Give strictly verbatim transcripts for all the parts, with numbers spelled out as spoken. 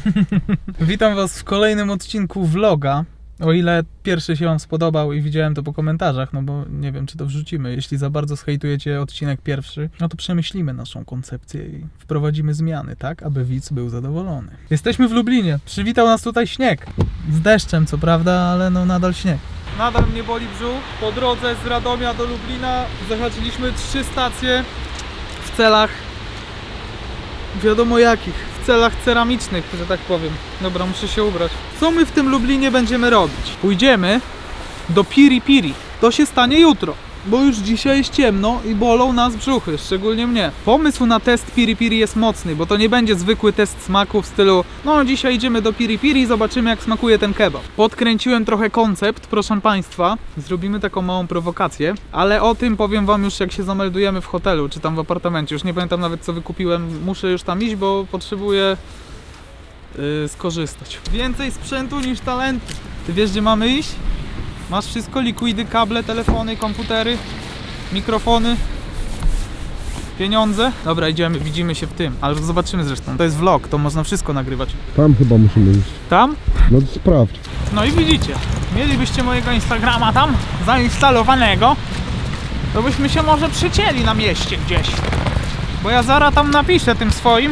Witam was w kolejnym odcinku vloga. O ile pierwszy się wam spodobał i widziałem to po komentarzach, no bo nie wiem, czy to wrzucimy. Jeśli za bardzo zhejtujecie odcinek pierwszy, no to przemyślimy naszą koncepcję i wprowadzimy zmiany, tak, aby widz był zadowolony. Jesteśmy w Lublinie. Przywitał nas tutaj śnieg. Z deszczem, co prawda, ale no nadal śnieg. Nadal mnie boli brzuch. Po drodze z Radomia do Lublina zahaczyliśmy trzy stacje w celach wiadomo jakich. W celach ceramicznych, że tak powiem. Dobra, muszę się ubrać. Co my w tym Lublinie będziemy robić? Pójdziemy do Piri Piri. To się stanie jutro, bo już dzisiaj jest ciemno i bolą nas brzuchy, szczególnie mnie. Pomysł na test Piri Piri jest mocny, bo to nie będzie zwykły test smaku w stylu no dzisiaj idziemy do Piri Piri i zobaczymy jak smakuje ten kebab. Podkręciłem trochę koncept, proszę państwa. Zrobimy taką małą prowokację, ale o tym powiem wam już jak się zameldujemy w hotelu, czy tam w apartamencie. Już nie pamiętam nawet co wykupiłem, muszę już tam iść, bo potrzebuję yy, skorzystać. Więcej sprzętu niż talentu. Ty wiesz gdzie mamy iść? Masz wszystko? Likwidy, kable, telefony, komputery, mikrofony, pieniądze? Dobra, idziemy, widzimy się w tym, ale zobaczymy zresztą. To jest vlog, to można wszystko nagrywać. Tam chyba musimy iść. Tam? No to sprawdź. No i widzicie, mielibyście mojego Instagrama tam zainstalowanego, to byśmy się może przycięli na mieście gdzieś. Bo ja zaraz tam napiszę tym swoim,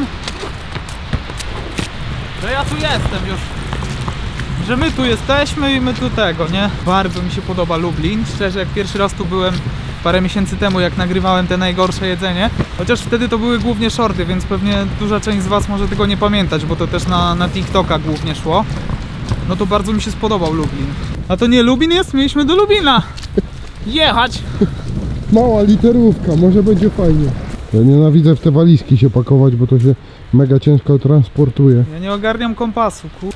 że ja tu jestem już. Że my tu jesteśmy i my tu tego, nie? Bardzo mi się podoba Lublin. Szczerze, jak pierwszy raz tu byłem parę miesięcy temu, jak nagrywałem te najgorsze jedzenie. Chociaż wtedy to były głównie shorty, więc pewnie duża część z was może tego nie pamiętać, bo to też na, na TikToka głównie szło. No to bardzo mi się spodobał Lublin. A to nie Lubin jest? Mieliśmy do Lubina jechać. Mała literówka, może będzie fajnie. Ja nienawidzę w te walizki się pakować, bo to się mega ciężko transportuje. Ja nie ogarniam kompasu, ku...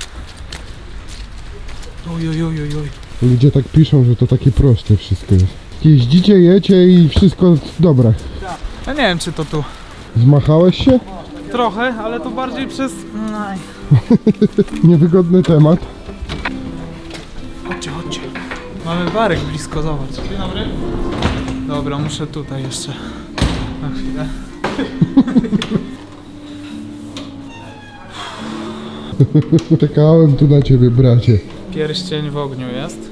Oj, oj, oj, oj, oj. Ludzie tak piszą, że to takie proste wszystko jest. Jeździcie, jecie i wszystko dobre. Ja nie wiem czy to tu. Zmachałeś się? Trochę, ale to bardziej przez... Aj. Niewygodny temat. Chodźcie, chodźcie. Mamy barek blisko, zobacz. Dzień dobry. Dobra, muszę tutaj jeszcze. Na chwilę. Czekałem tu na ciebie, bracie. Pierścień w ogniu jest.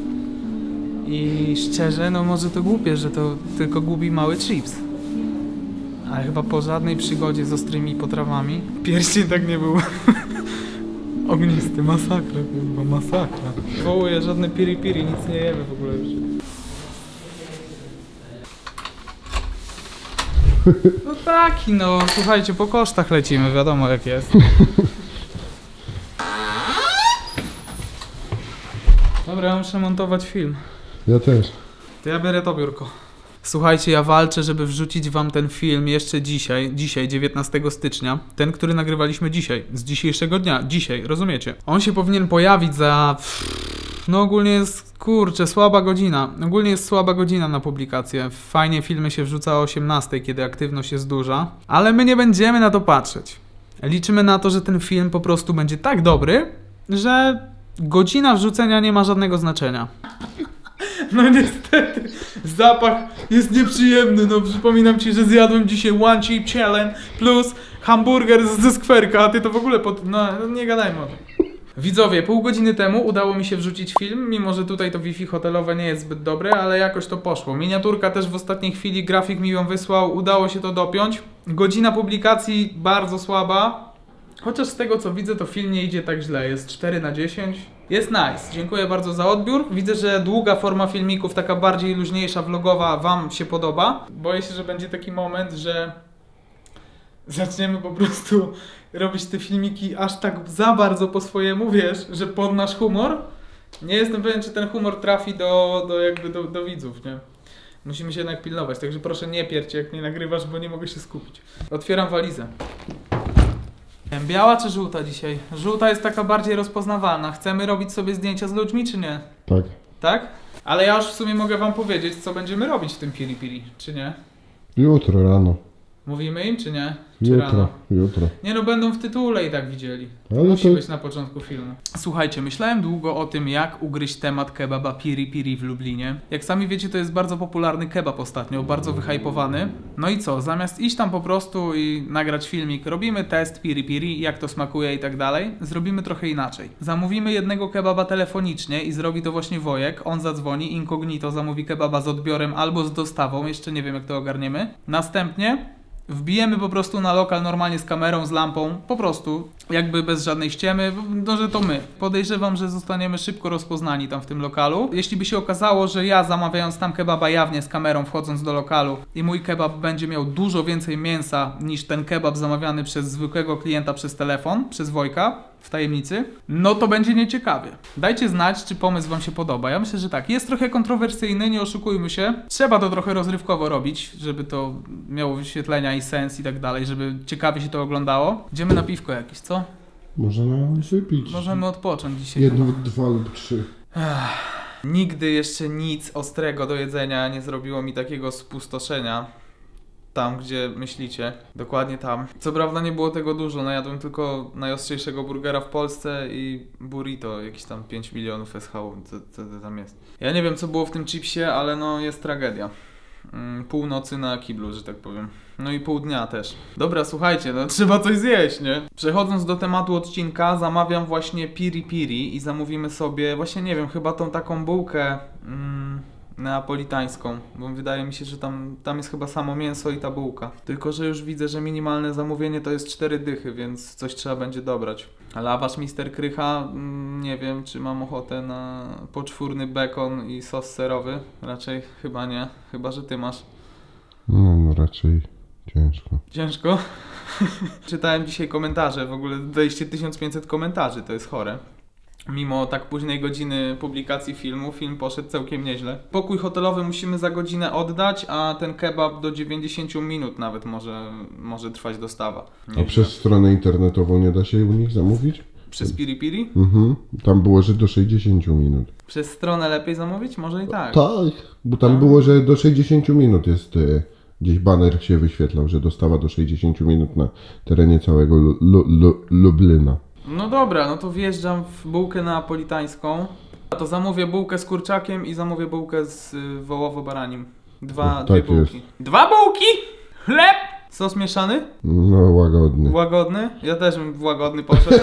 I szczerze, no może to głupie, że to tylko gubi mały chips. Ale chyba po żadnej przygodzie z ostrymi potrawami pierścień tak nie był ognisty. Masakra, chyba masakra. Wołuję żadne piri piri, nic nie jemy w ogóle już. No taki no, słuchajcie, po kosztach lecimy, wiadomo jak jest. Dobra, ja muszę montować film. Ja też. To ja biorę to biurko. Słuchajcie, ja walczę, żeby wrzucić wam ten film jeszcze dzisiaj, dzisiaj, dziewiętnastego stycznia. Ten, który nagrywaliśmy dzisiaj, z dzisiejszego dnia, dzisiaj, rozumiecie? On się powinien pojawić za... No ogólnie jest, kurczę, słaba godzina. Ogólnie jest słaba godzina na publikację. Fajnie filmy się wrzuca o osiemnastej, kiedy aktywność jest duża. Ale my nie będziemy na to patrzeć. Liczymy na to, że ten film po prostu będzie tak dobry, że godzina wrzucenia nie ma żadnego znaczenia. No niestety, zapach jest nieprzyjemny, no przypominam ci, że zjadłem dzisiaj one chip challenge plus hamburger ze skwerka, a ty to w ogóle pod... no nie gadajmy o tym. Widzowie, pół godziny temu udało mi się wrzucić film, mimo że tutaj to Wi-Fi hotelowe nie jest zbyt dobre, ale jakoś to poszło. Miniaturka też w ostatniej chwili, grafik mi ją wysłał, udało się to dopiąć. Godzina publikacji bardzo słaba. Chociaż z tego co widzę to film nie idzie tak źle, jest cztery na dziesięć. Jest nice, dziękuję bardzo za odbiór. Widzę, że długa forma filmików, taka bardziej luźniejsza, vlogowa wam się podoba. Boję się, że będzie taki moment, że zaczniemy po prostu robić te filmiki aż tak za bardzo po swojemu, wiesz, że pod nasz humor. Nie jestem pewien, czy ten humor trafi do, do jakby do, do widzów, nie? Musimy się jednak pilnować, także proszę nie piercie jak mnie nagrywasz, bo nie mogę się skupić. Otwieram walizę. Biała czy żółta dzisiaj? Żółta jest taka bardziej rozpoznawalna. Chcemy robić sobie zdjęcia z ludźmi, czy nie? Tak. Tak? Ale ja już w sumie mogę wam powiedzieć, co będziemy robić w tym Piri Piri, czy nie? Jutro rano. Mówimy im czy nie? Czy Jutro, rano? jutro. Nie no, będą w tytule i tak widzieli. To Ale musi to- być na początku filmu. Słuchajcie, myślałem długo o tym, jak ugryźć temat kebaba Piri Piri w Lublinie. Jak sami wiecie, to jest bardzo popularny kebab ostatnio, bardzo wyhypowany. No i co, zamiast iść tam po prostu i nagrać filmik, robimy test Piri Piri, jak to smakuje i tak dalej, zrobimy trochę inaczej. Zamówimy jednego kebaba telefonicznie i zrobi to właśnie Wojek. On zadzwoni, incognito zamówi kebaba z odbiorem albo z dostawą, jeszcze nie wiem jak to ogarniemy. Następnie wbijemy po prostu na lokal normalnie z kamerą, z lampą, po prostu, jakby bez żadnej ściemy, no że to my. Podejrzewam, że zostaniemy szybko rozpoznani tam w tym lokalu. Jeśli by się okazało, że ja zamawiając tam kebaba jawnie z kamerą, wchodząc do lokalu i mój kebab będzie miał dużo więcej mięsa niż ten kebab zamawiany przez zwykłego klienta przez telefon, przez Wojka, w tajemnicy, no to będzie nieciekawie. Dajcie znać, czy pomysł wam się podoba. Ja myślę, że tak. Jest trochę kontrowersyjny, nie oszukujmy się. Trzeba to trochę rozrywkowo robić, żeby to miało wyświetlenia i sens i tak dalej, żeby ciekawie się to oglądało. Idziemy na piwko jakieś, co? Można wypić. Możemy odpocząć dzisiaj. Jedno, dwa lub trzy. Nigdy jeszcze nic ostrego do jedzenia nie zrobiło mi takiego spustoszenia. Tam, gdzie myślicie. Dokładnie tam. Co prawda nie było tego dużo, no jadłem tylko najostrzejszego burgera w Polsce i burrito, jakieś tam pięć milionów S H U, co, co to tam jest. Ja nie wiem co było w tym chipsie, ale no jest tragedia. Mm, pół nocy na kiblu, że tak powiem. No i pół dnia też. Dobra, słuchajcie, no trzeba coś zjeść, nie? Przechodząc do tematu odcinka, zamawiam właśnie Piri Piri i zamówimy sobie, właśnie nie wiem, chyba tą taką bułkę mm, neapolitańską, bo wydaje mi się, że tam, tam jest chyba samo mięso i ta bułka. Tylko że już widzę, że minimalne zamówienie to jest cztery dychy, więc coś trzeba będzie dobrać. Ale a wasz mister Krycha, mm, nie wiem, czy mam ochotę na poczwórny bekon i sos serowy. Raczej chyba nie, chyba że ty masz. No, no raczej ciężko. Ciężko? Czytałem dzisiaj komentarze, w ogóle dwadzieścia tysięcy pięćset komentarzy, to jest chore. Mimo tak późnej godziny publikacji filmu, film poszedł całkiem nieźle. Pokój hotelowy musimy za godzinę oddać, a ten kebab do dziewięćdziesiąt minut nawet może, może trwać dostawa. Nieźle. A przez stronę internetową nie da się u nich zamówić? Przez Piri Piri? Mhm. Tam było, że do sześćdziesiąt minut. Przez stronę lepiej zamówić? Może i tak. Tak, bo tam Tak. było, że do sześćdziesiąt minut jest, e, gdzieś baner się wyświetlał, że dostawa do sześćdziesiąt minut na terenie całego Lu Lu Lu Lublina. No dobra, no to wjeżdżam w bułkę neapolitańską. A to zamówię bułkę z kurczakiem i zamówię bułkę z y, wołowo-baranim. Dwa, No, dwie tak bułki. jest. Dwa bułki! Chleb! Sos mieszany? No, łagodny. Łagodny? Ja też bym w łagodny poszedł,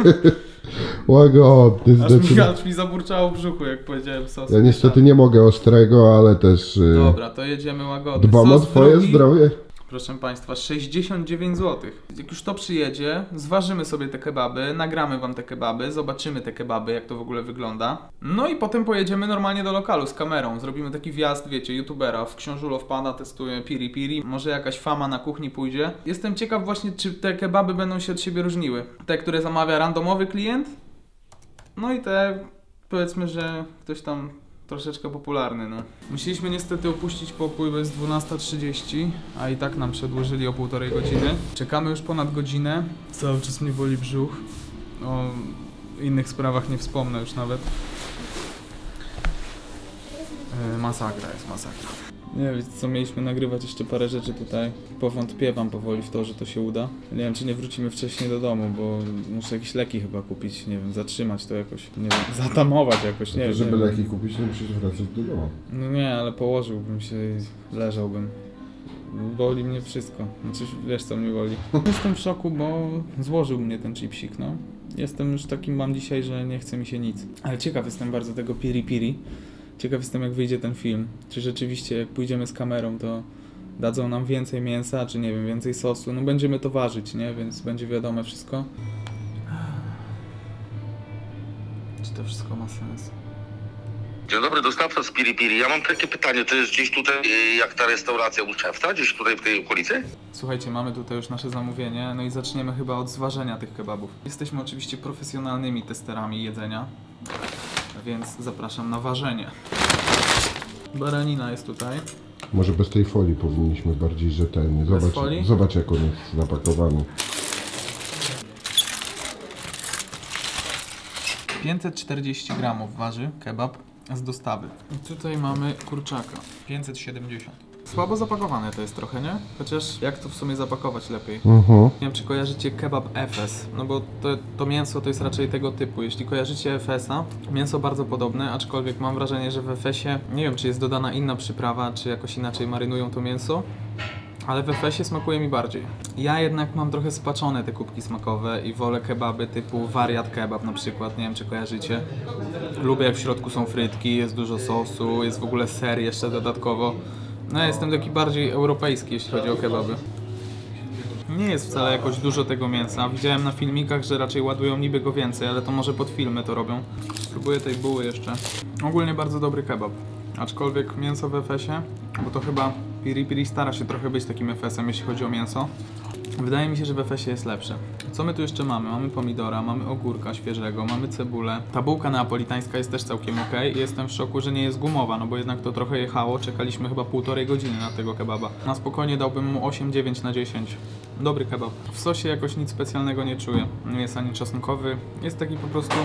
bo Łagodny, aż mi, zdecydowanie. aż mi zaburczało w brzuchu, jak powiedziałem sos. Ja niestety nie mogę ostrego, ale też e, Dobra, to jedziemy łagodny. dbam o Sos twoje drugi, zdrowie. proszę Państwa, sześćdziesiąt dziewięć złotych. Jak już to przyjedzie, zważymy sobie te kebaby, nagramy Wam te kebaby, zobaczymy te kebaby, jak to w ogóle wygląda. No i potem pojedziemy normalnie do lokalu z kamerą. Zrobimy taki wjazd, wiecie, youtubera. W Książulow Pana testuje Piri Piri. Może jakaś fama na kuchni pójdzie. Jestem ciekaw właśnie, czy te kebaby będą się od siebie różniły. Te, które zamawia randomowy klient, no i te, powiedzmy, że ktoś tam troszeczkę popularny, no. Musieliśmy niestety opuścić pokój, bo jest dwunasta trzydzieści, a i tak nam przedłużyli o półtorej godziny. Czekamy już ponad godzinę. Cały czas mnie boli brzuch. O innych sprawach nie wspomnę już nawet. Yy, masakra jest, masakra. Nie wiem co, mieliśmy nagrywać jeszcze parę rzeczy tutaj. Powątpiewam powoli w to, że to się uda. Nie wiem, czy nie wrócimy wcześniej do domu, bo muszę jakieś leki chyba kupić, nie wiem, zatrzymać to jakoś, nie wiem, zatamować jakoś, nie wiem. Żeby nie wiem. leki kupić, nie musisz wracać do domu. No nie, ale położyłbym się i leżałbym. Boli mnie wszystko. Znaczy, wiesz co mnie boli. Jestem w szoku, bo złożył mnie ten chipsik, no. Jestem już takim mam dzisiaj, że nie chce mi się nic. Ale ciekaw jestem bardzo tego Piri Piri. Ciekaw jestem jak wyjdzie ten film. Czy rzeczywiście jak pójdziemy z kamerą, to dadzą nam więcej mięsa, czy nie wiem, więcej sosu. No będziemy to ważyć, nie? Więc będzie wiadome wszystko. Czy to wszystko ma sens? Dzień dobry, dostawca z Piri Piri. Ja mam takie pytanie, to jest gdzieś tutaj, y, jak ta restauracja u szewca, gdzieś tutaj w tej okolicy? Słuchajcie, mamy tutaj już nasze zamówienie, no i zaczniemy chyba od zważenia tych kebabów. Jesteśmy oczywiście profesjonalnymi testerami jedzenia, więc zapraszam na ważenie. Baranina jest tutaj. Może bez tej folii powinniśmy bardziej rzetelnie. Bez Zobacz, folii? zobacz jak on jest zapakowany. pięćset czterdzieści gramów waży kebab z dostawy. I tutaj mamy kurczaka. pięćset siedemdziesiąt. Słabo zapakowane to jest trochę, nie? Chociaż jak to w sumie zapakować lepiej? Mhm. Nie wiem, czy kojarzycie kebab Efes, no bo to, to mięso to jest raczej tego typu. Jeśli kojarzycie Efesa, mięso bardzo podobne, aczkolwiek mam wrażenie, że w Efesie, nie wiem, czy jest dodana inna przyprawa, czy jakoś inaczej marynują to mięso, ale w Efesie smakuje mi bardziej. Ja jednak mam trochę spaczone te kubki smakowe i wolę kebaby typu wariat kebab na przykład, nie wiem, czy kojarzycie. Lubię, jak w środku są frytki, jest dużo sosu, jest w ogóle ser jeszcze dodatkowo. No ja jestem taki bardziej europejski, jeśli chodzi o kebaby. Nie jest wcale jakoś dużo tego mięsa. Widziałem na filmikach, że raczej ładują niby go więcej, ale to może pod filmy to robią. Spróbuję tej buły jeszcze. Ogólnie bardzo dobry kebab. Aczkolwiek mięso w Efesie, bo to chyba Piri Piri stara się trochę być takim Efesem, jeśli chodzi o mięso. Wydaje mi się, że w Efesie jest lepsze. Co my tu jeszcze mamy? Mamy pomidora, mamy ogórka świeżego, mamy cebulę. Ta bułka neapolitańska jest też całkiem ok. I jestem w szoku, że nie jest gumowa, no bo jednak to trochę jechało. Czekaliśmy chyba półtorej godziny na tego kebaba. Na spokojnie dałbym mu osiem dziewięć na dziesięć. Dobry kebab. W sosie jakoś nic specjalnego nie czuję. Nie jest ani czosnkowy. Jest taki po prostu...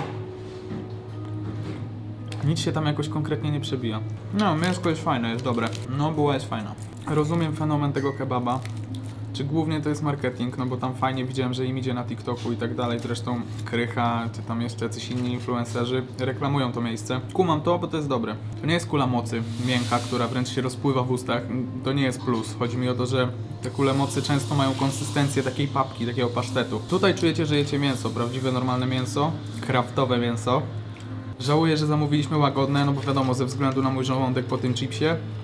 Nic się tam jakoś konkretnie nie przebija. No, mięsko jest fajne, jest dobre. No, buła jest fajna. Rozumiem fenomen tego kebaba. Czy głównie to jest marketing, no bo tam fajnie widziałem, że im idzie na TikToku i tak dalej. Zresztą Krycha, czy tam jeszcze jacyś inni influencerzy reklamują to miejsce. Kumam to, bo to jest dobre. To nie jest kula mocy miękka, która wręcz się rozpływa w ustach. To nie jest plus. Chodzi mi o to, że te kule mocy często mają konsystencję takiej papki, takiego pasztetu. Tutaj czujecie, że jecie mięso, prawdziwe, normalne mięso, kraftowe mięso. Żałuję, że zamówiliśmy łagodne, no bo wiadomo, ze względu na mój żołądek po tym chipsie,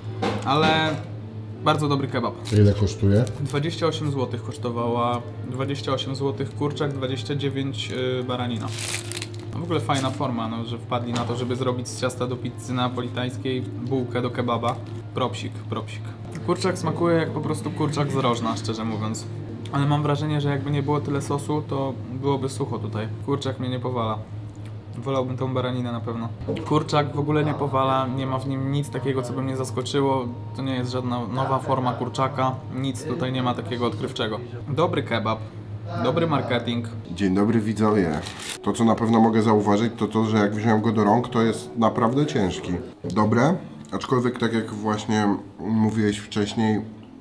ale bardzo dobry kebab. Ile kosztuje? dwadzieścia osiem złotych kosztowała, dwadzieścia osiem złotych kurczak, dwadzieścia dziewięć yy, baranina. No w ogóle fajna forma, no, że wpadli na to, żeby zrobić z ciasta do pizzy neapolitańskiej bułkę do kebaba. Propsik, propsik. Kurczak smakuje jak po prostu kurczak z rożna, szczerze mówiąc. Ale mam wrażenie, że jakby nie było tyle sosu, to byłoby sucho tutaj. Kurczak mnie nie powala. Wolałbym tą baraninę na pewno. Kurczak w ogóle nie powala, nie ma w nim nic takiego, co by mnie zaskoczyło. To nie jest żadna nowa forma kurczaka, nic tutaj nie ma takiego odkrywczego. Dobry kebab, dobry marketing. Dzień dobry widzowie. To, co na pewno mogę zauważyć, to to, że jak wziąłem go do rąk, to jest naprawdę ciężki. Dobre, aczkolwiek tak jak właśnie mówiłeś wcześniej,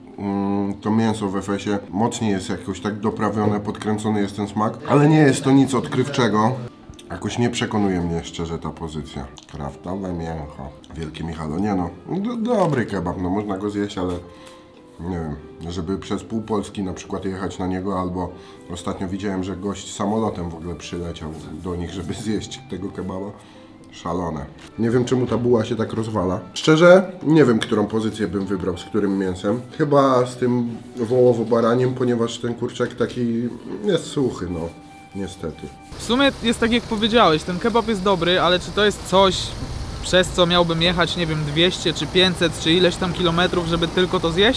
to mięso w Efesie mocniej jest jakoś tak doprawione, podkręcony jest ten smak, ale nie jest to nic odkrywczego. Jakoś nie przekonuje mnie szczerze ta pozycja. Kraftowe mięcho. Wielkie Michalo. Nie no, do, dobry kebab, no można go zjeść, ale nie wiem, żeby przez pół Polski na przykład jechać na niego, albo ostatnio widziałem, że gość samolotem w ogóle przyleciał do nich, żeby zjeść tego kebaba. Szalone. Nie wiem, czemu ta buła się tak rozwala. Szczerze, nie wiem, którą pozycję bym wybrał, z którym mięsem. Chyba z tym wołowo-baraniem, ponieważ ten kurczak taki jest suchy, no. Niestety. W sumie jest tak jak powiedziałeś, ten kebab jest dobry, ale czy to jest coś, przez co miałbym jechać, nie wiem, dwieście czy pięćset czy ileś tam kilometrów, żeby tylko to zjeść?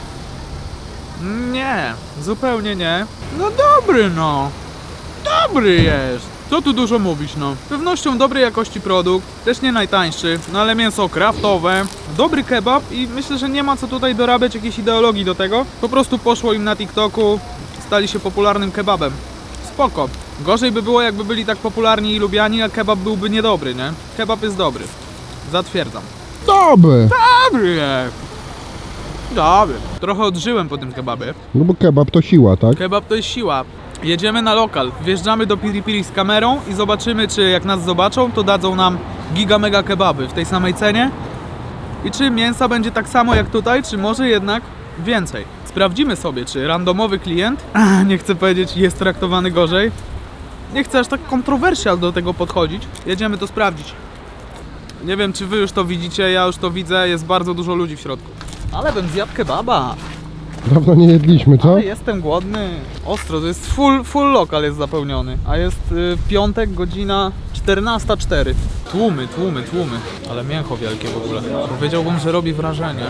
Nie, zupełnie nie. No dobry no, dobry jest. Co tu dużo mówić, no. Z pewnością dobrej jakości produkt, też nie najtańszy, no ale mięso kraftowe, dobry kebab i myślę, że nie ma co tutaj dorabiać jakiejś ideologii do tego. Po prostu poszło im na TikToku, stali się popularnym kebabem. Spoko. Gorzej by było, jakby byli tak popularni i lubiani, a kebab byłby niedobry, nie? Kebab jest dobry. Zatwierdzam. Dobry! Dobry jest! Dobry. Trochę odżyłem po tym kebabie. No bo kebab to siła, tak? Kebab to jest siła. Jedziemy na lokal, wjeżdżamy do Piri Piri z kamerą i zobaczymy, czy jak nas zobaczą, to dadzą nam giga mega kebaby w tej samej cenie. I czy mięsa będzie tak samo jak tutaj, czy może jednak więcej. Sprawdzimy sobie, czy randomowy klient, nie chcę powiedzieć, jest traktowany gorzej. Nie chcę aż tak kontrowersjal do tego podchodzić. Jedziemy to sprawdzić. Nie wiem, czy wy już to widzicie, ja już to widzę, jest bardzo dużo ludzi w środku. Ale bym zjadł kebaba. Dawno nie jedliśmy, co? Ale jestem głodny. Ostro, to jest full, full lokal jest zapełniony. A jest y, piątek, godzina czternasta cztery. Tłumy, tłumy, tłumy. Ale mięcho wielkie w ogóle. Powiedziałbym, że robi wrażenie.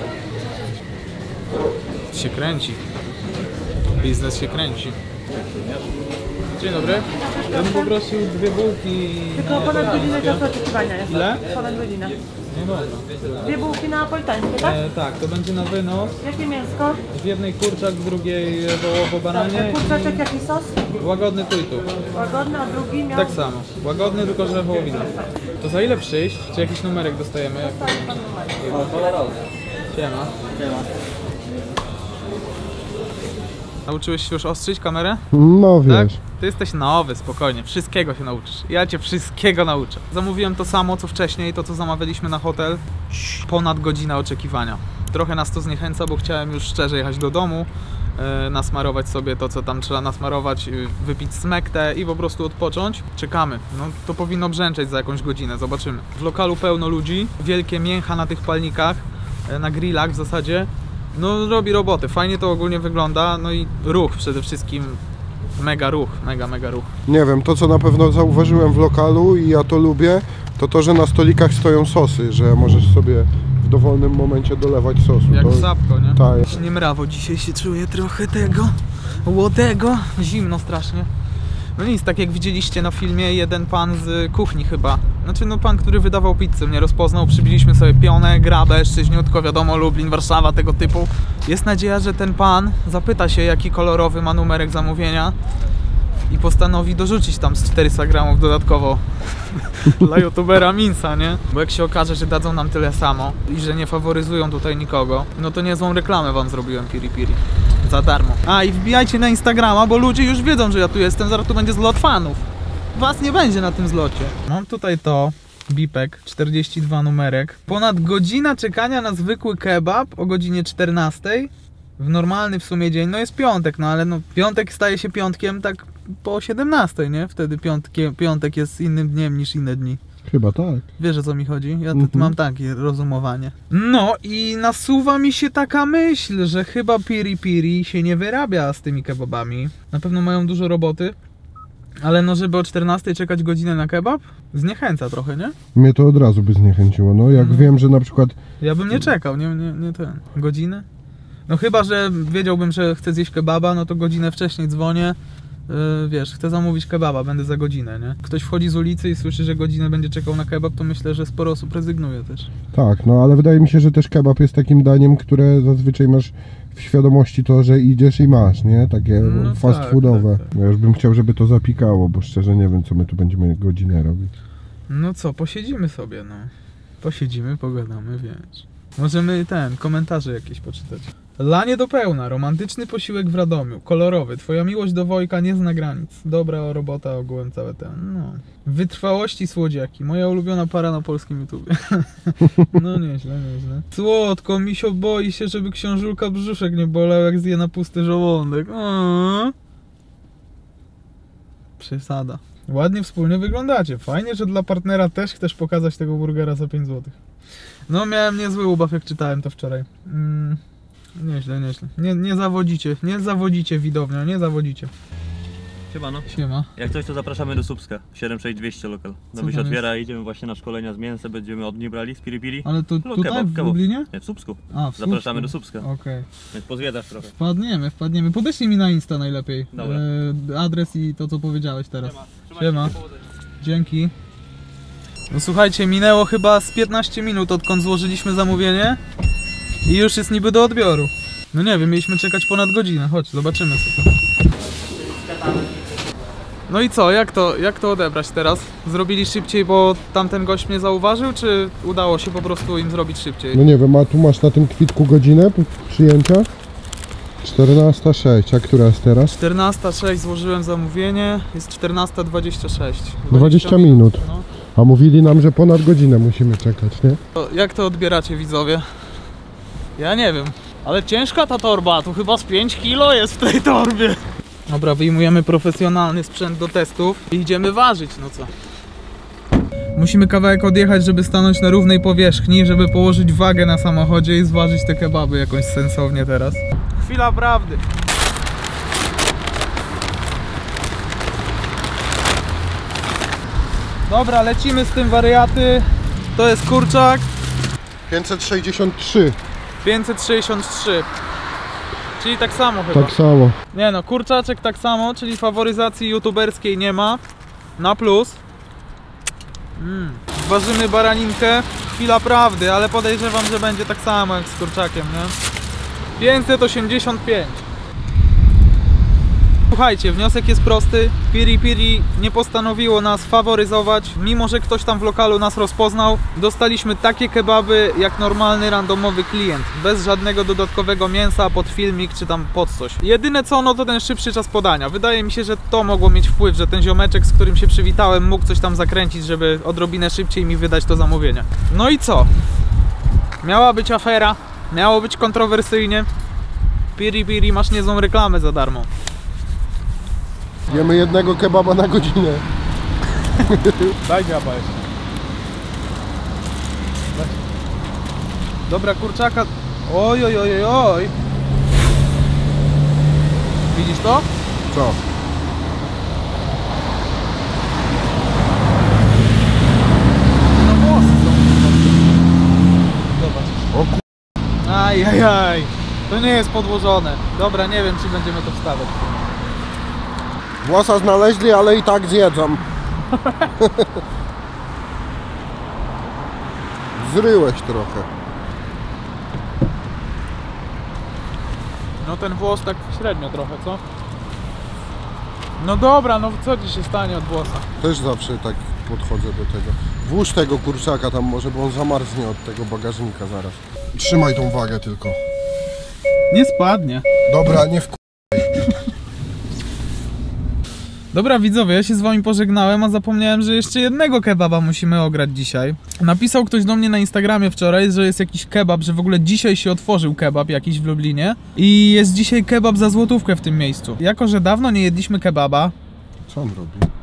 Się kręci. Biznes się kręci. Dzień dobry. Ja bym poprosił dwie bułki. Tylko ponad godzinę czasu oczekiwania jest. Ile? Ponad godzinę. Nie dobra. Dwie bułki neapolitańskie, tak? E, tak, to będzie na wynos. Jakie mięsko? W jednej kurczak, w drugiej wołowo-baranie. Kurczaczek, jaki sos? Łagodny tu i tu. Łagodny, a drugi miał... Tak samo. Łagodny, tylko że wołowina. To za ile przyjść? Czy jakiś numerek dostajemy? Dostaję pan numer. Siema. Siema. Nauczyłeś się już ostrzyć kamerę? No wiesz. Tak? Ty jesteś nowy, spokojnie, wszystkiego się nauczysz. Ja cię wszystkiego nauczę. Zamówiłem to samo co wcześniej, to co zamawialiśmy na hotel. Ponad godzina oczekiwania. Trochę nas to zniechęca, bo chciałem już szczerze jechać do domu, yy, nasmarować sobie to, co tam trzeba nasmarować, yy, wypić smektę i po prostu odpocząć. Czekamy. No to powinno brzęczeć za jakąś godzinę, zobaczymy. W lokalu pełno ludzi, wielkie mięcha na tych palnikach, yy, na grillach w zasadzie. No robi robotę, fajnie to ogólnie wygląda, no i ruch przede wszystkim. Mega ruch, mega, mega ruch. Nie wiem, to co na pewno zauważyłem w lokalu i ja to lubię, to to, że na stolikach stoją sosy, że możesz sobie w dowolnym momencie dolewać sosu. Jak to... w Sapko, nie? Tak. Nie mrawo, dzisiaj się czuję trochę tego łodego, zimno strasznie. No nic, tak jak widzieliście na filmie, jeden pan z kuchni chyba, znaczy no pan, który wydawał pizzę, mnie rozpoznał, przybiliśmy sobie pionę, grabę, szczyźniutko, wiadomo, Lublin, Warszawa, tego typu. Jest nadzieja, że ten pan zapyta się, jaki kolorowy ma numerek zamówienia i postanowi dorzucić tam z czterysta gramów dodatkowo dla youtubera Minsa, nie? Bo jak się okaże, że dadzą nam tyle samo i że nie faworyzują tutaj nikogo, no to niezłą reklamę wam zrobiłem, Piri Piri. Za darmo. A i wbijajcie na Instagrama, bo ludzie już wiedzą, że ja tu jestem, zaraz tu będzie zlot fanów. Was nie będzie na tym zlocie. Mam tutaj to, Bipek, czterdzieści dwa numerek. Ponad godzina czekania na zwykły kebab o godzinie czternastej. W normalny w sumie dzień, no jest piątek, no ale no piątek staje się piątkiem tak po siedemnastej, nie? Wtedy piątkie, piątek jest innym dniem niż inne dni. Chyba tak. Wiesz, o co mi chodzi? Ja Mhm. mam takie rozumowanie. No i nasuwa mi się taka myśl, że chyba Piri Piri się nie wyrabia z tymi kebabami. Na pewno mają dużo roboty, ale no żeby o czternastej czekać godzinę na kebab? Zniechęca trochę, nie? Mnie to od razu by zniechęciło. No jak No. wiem, że na przykład Ja bym nie czekał, nie, nie, nie ten. Godzinę? No chyba, że wiedziałbym, że chcę zjeść kebaba, no to godzinę wcześniej dzwonię. Yy, wiesz, chcę zamówić kebaba, będę za godzinę, nie? Ktoś wchodzi z ulicy i słyszy, że godzinę będzie czekał na kebab, to myślę, że sporo osób rezygnuje też. tak, no ale wydaje mi się, że też kebab jest takim daniem, które zazwyczaj masz w świadomości to, że idziesz i masz, nie? Takie No fast tak, foodowe. tak, tak. Ja już bym chciał, żeby to zapikało, bo szczerze nie wiem, co my tu będziemy godzinę robić. No co, posiedzimy sobie, no. Posiedzimy, pogadamy, wiesz. Możemy ten, komentarze jakieś poczytać. Lanie do pełna, romantyczny posiłek w Radomiu, kolorowy, twoja miłość do Wojka nie zna granic. Dobra robota ogółem całe ten, no. Wytrwałości słodziaki, moja ulubiona para na polskim YouTubie. No nieźle, nieźle. Słodko, misio boi się, żeby książulka brzuszek nie bolał, jak zje na pusty żołądek. O. Przesada. Ładnie wspólnie wyglądacie. Fajnie, że dla partnera też chcesz pokazać tego burgera za pięć złotych. No miałem niezły ubaw, jak czytałem to wczoraj. Mm, nieźle, nieźle. Nie, nie zawodzicie, nie zawodzicie widownia, nie zawodzicie. Siemano. Siema. Jak coś, to zapraszamy do Słupska. siedem sześć dwieście lokal. Nowy się tam otwiera, idziemy właśnie na szkolenia z mięsem, będziemy od nich brali, z Piri Piri. Ale to No, tutaj kebab, w kebab. Lublinie? Nie, w Słupsku. A, w Zapraszamy do Słupsku. Słupska, Okej. więc pozwiedzasz trochę. Wpadniemy, wpadniemy. Podeślij mi na Insta najlepiej. Dobra. E, adres i to, co powiedziałeś teraz. Siema. Siema. Dzięki. No słuchajcie, minęło chyba z piętnaście minut, odkąd złożyliśmy zamówienie i już jest niby do odbioru. No nie wiem, mieliśmy czekać ponad godzinę. Chodź, zobaczymy co to. No i co, jak to, jak to odebrać teraz? Zrobili szybciej, bo tamten gość mnie zauważył, czy udało się po prostu im zrobić szybciej? No nie wiem, a tu masz na tym kwitku godzinę przyjęcia? czternasta sześć, a która jest teraz? czternasta sześć złożyłem zamówienie, jest czternasta dwadzieścia sześć. dwadzieścia minut. No. A mówili nam, że ponad godzinę musimy czekać, nie? To jak to odbieracie, widzowie? Ja nie wiem, ale ciężka ta torba, tu chyba z pięć kilo jest w tej torbie. Dobra, wyjmujemy profesjonalny sprzęt do testów i idziemy ważyć, no co? Musimy kawałek odjechać, żeby stanąć na równej powierzchni, żeby położyć wagę na samochodzie i zważyć te kebaby jakoś sensownie teraz. Chwila prawdy. Dobra, lecimy z tym, wariaty. To jest kurczak. pięćset sześćdziesiąt trzy. pięćset sześćdziesiąt trzy. Czyli tak samo chyba. Tak samo. Nie no, kurczaczek tak samo, czyli faworyzacji youtuberskiej nie ma. Na plus. Mm. Ważymy baraninkę. Chwila prawdy, ale podejrzewam, że będzie tak samo jak z kurczakiem, nie? pięćset osiemdziesiąt pięć. Słuchajcie, wniosek jest prosty. Piri Piri nie postanowiło nas faworyzować, mimo że ktoś tam w lokalu nas rozpoznał. Dostaliśmy takie kebaby jak normalny randomowy klient, bez żadnego dodatkowego mięsa pod filmik czy tam pod coś. Jedyne co, no to ten szybszy czas podania. Wydaje mi się, że to mogło mieć wpływ, że ten ziomeczek, z którym się przywitałem, mógł coś tam zakręcić, żeby odrobinę szybciej mi wydać to zamówienie. No i co? Miała być afera, miało być kontrowersyjnie. Piri Piri, masz niezłą reklamę za darmo. Jemy jednego kebaba na godzinę. Daj gaba jeszcze. Dobra, kurczaka. Oj, oj, oj, oj. Widzisz to? Co? No włosy są. Zobacz. O ku... Aj, aj, aj. To nie jest podłożone. Dobra, nie wiem, czy będziemy to wstawiać. Włosa znaleźli, ale i tak zjedzą. Zryłeś trochę. No ten włos tak średnio trochę, co? No dobra, no co ci się stanie od włosa? Też zawsze tak podchodzę do tego. Włóż tego kurczaka tam może, bo on zamarznie od tego bagażnika zaraz. Trzymaj tą wagę tylko. Nie spadnie. Dobra, nie wku... Dobra widzowie, ja się z wami pożegnałem, a zapomniałem, że jeszcze jednego kebaba musimy ograć dzisiaj. Napisał ktoś do mnie na Instagramie wczoraj, że jest jakiś kebab, że w ogóle dzisiaj się otworzył kebab jakiś w Lublinie. I jest dzisiaj kebab za złotówkę w tym miejscu. Jako że dawno nie jedliśmy kebaba... Co on robi?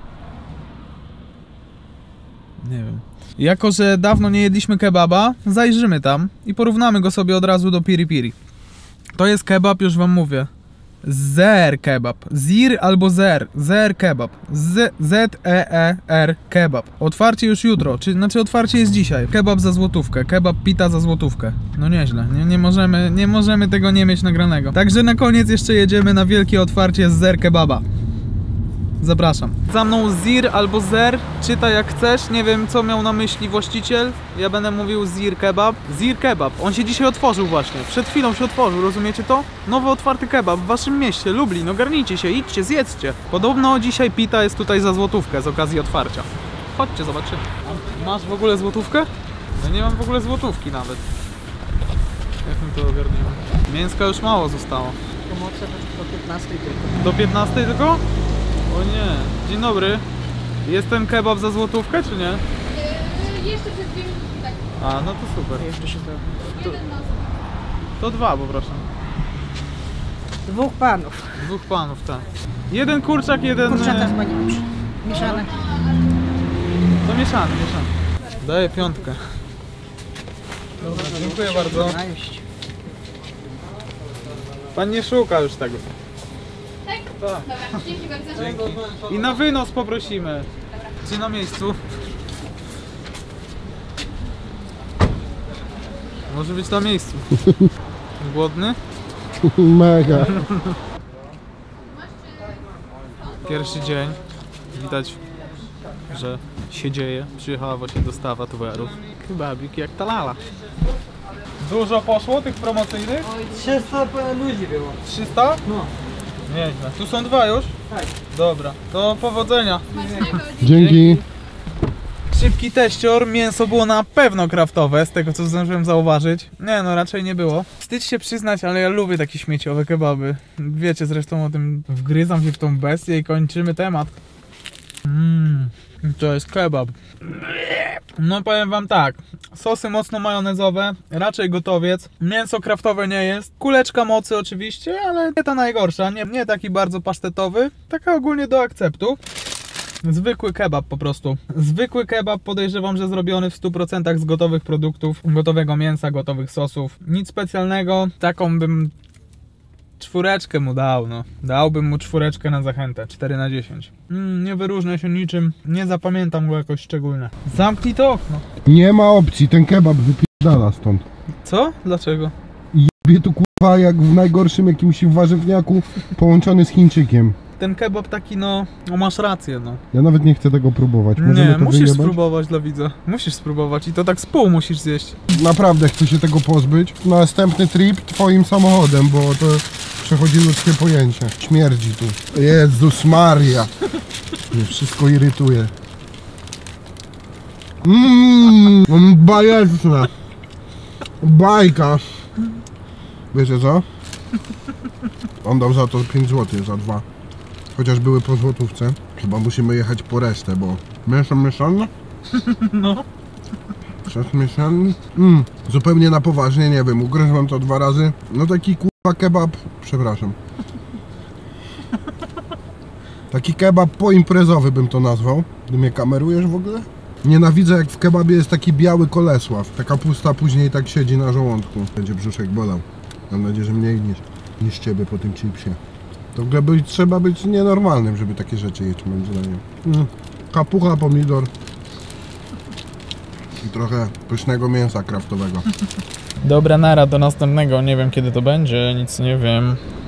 Nie wiem. Jako że dawno nie jedliśmy kebaba, zajrzymy tam i porównamy go sobie od razu do Piri Piri. To jest kebab, już wam mówię. Zer kebab. Zir albo zer. Zer kebab. Z E E R kebab. Otwarcie już jutro, czy znaczy otwarcie jest dzisiaj. Kebab za złotówkę. Kebab pita za złotówkę. No nieźle. Nie, nie, możemy, nie możemy tego nie mieć nagranego. Także na koniec jeszcze jedziemy na wielkie otwarcie z zer kebaba. Zapraszam. Za mną Zir albo Zer, czytaj jak chcesz, nie wiem co miał na myśli właściciel. Ja będę mówił Zir Kebab. Zir Kebab, on się dzisiaj otworzył właśnie, przed chwilą się otworzył, rozumiecie to? Nowy otwarty kebab w waszym mieście, Lublin, ogarnijcie się, idźcie, zjedzcie. Podobno dzisiaj pita jest tutaj za złotówkę z okazji otwarcia. Chodźcie, zobaczymy. Masz w ogóle złotówkę? Ja nie mam w ogóle złotówki nawet. Jak my to ogarniemy? Mięska już mało zostało. Promocja do piętnastej tylko. Do piętnastej tylko? O nie, dzień dobry. Jest ten kebab za złotówkę, czy nie? Yy, jeszcze przez dwie minuty, tak. A, no to super. Jeszcze się to... Jeden nos. To dwa poproszę. Dwóch panów. Dwóch panów, tak. Jeden kurczak, jeden... Kurczaka e, chyba nie wiem. Mieszane. To mieszany, mieszany. Daję piątkę. Dobra, dziękuję bardzo. Najeść. Pan nie szuka już tego. Tak? Tak. Dobra, dzięki bardzo. Dzięki. I na wynos poprosimy. Czy na miejscu? Może być na miejscu. Głodny? Mega. Pierwszy dzień. Widać, że się dzieje. Przyjechała właśnie dostawa towarów. Kebabik jak ta lala. Dużo poszło tych promocyjnych? trzysta ludzi było. trzysta? No. Nieźle. Tu są dwa już? Tak. Dobra, to powodzenia. Smacznego. Dzięki. Szybki teścior, mięso było na pewno kraftowe, z tego co zdążyłem zauważyć. Nie no, raczej nie było. Wstydź się przyznać, ale ja lubię takie śmieciowe kebaby. Wiecie zresztą o tym, wgryzam się w tą bestię i kończymy temat. Mmm, to jest kebab. No powiem wam tak, sosy mocno majonezowe, raczej gotowiec, mięso kraftowe nie jest, kuleczka mocy oczywiście, ale nie ta najgorsza, nie, nie taki bardzo pasztetowy, taka ogólnie do akceptu. Zwykły kebab po prostu. Zwykły kebab, podejrzewam, że zrobiony w stu procentach z gotowych produktów, gotowego mięsa, gotowych sosów. Nic specjalnego, taką bym czwóreczkę mu dał, no. Dałbym mu czwóreczkę na zachętę, cztery na dziesięć. Mm, nie wyróżnia się niczym, nie zapamiętam go jakoś szczególnie. Zamknij to okno. Nie ma opcji, ten kebab wypierdala stąd. Co? Dlaczego? Jebie tu kurwa jak w najgorszym jakimś warzywniaku połączony z Chińczykiem. Ten kebab taki, no, no masz rację, no. Ja nawet nie chcę tego próbować. Możemy Nie, to musisz wyjebać? spróbować dla widza. Musisz spróbować i to tak z pół musisz zjeść. Naprawdę chcę się tego pozbyć. Następny trip twoim samochodem, bo to przechodzi ludzkie pojęcie. Śmierdzi tu. Jezus Maria. Mnie wszystko irytuje. Mmm, bajeczne. Bajka. Wiecie co? On dał za to pięć złotych, za dwa. Chociaż były po złotówce. Chyba musimy jechać po resztę, bo... Mięso mieszane? No. Sos mieszany? Mm, zupełnie na poważnie, nie wiem, ugryzłem to dwa razy. No taki kurwa kebab, przepraszam. Taki kebab poimprezowy bym to nazwał. Ty mnie kamerujesz w ogóle? Nienawidzę jak w kebabie jest taki biały kolesław. Ta kapusta później tak siedzi na żołądku. Będzie brzuszek bolał. Mam nadzieję, że mniej niż, niż ciebie po tym chipsie. To w ogóle być, trzeba być nienormalnym, żeby takie rzeczy jeść, moim zdaniem. Mm, kapucha, pomidor. I trochę pysznego mięsa kraftowego. Dobra, nara, do następnego. Nie wiem kiedy to będzie, nic nie wiem.